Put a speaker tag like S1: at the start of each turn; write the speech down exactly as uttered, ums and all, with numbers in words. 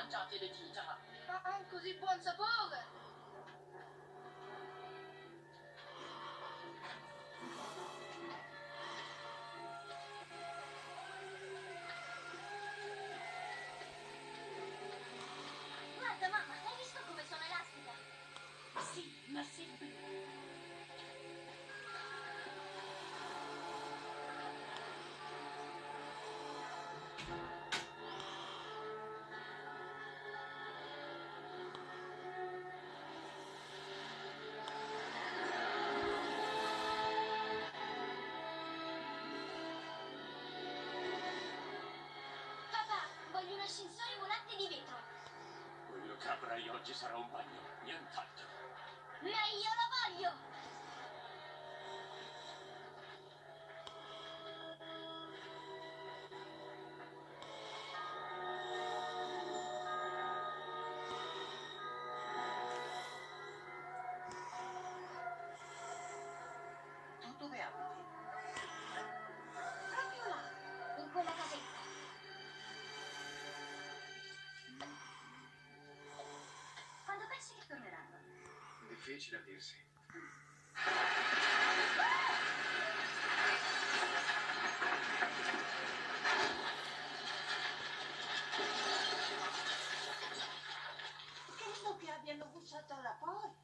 S1: mangiate le dita?
S2: Ma ha un così buon sapore!
S3: Guarda mamma, hai visto come sono elastica?
S1: Sì, ma sempre.
S3: Papà, voglio un ascensore volante di vetro.
S1: Quello che avrai oggi sarà un bagno, nient'altro.
S3: Ma io lo voglio!
S2: Tu dove abiti?
S3: Proprio là, in quella casetta. Quando pensi che torneranno?
S4: Difficile a dirsi.
S2: Credo che abbiano bussato alla porta.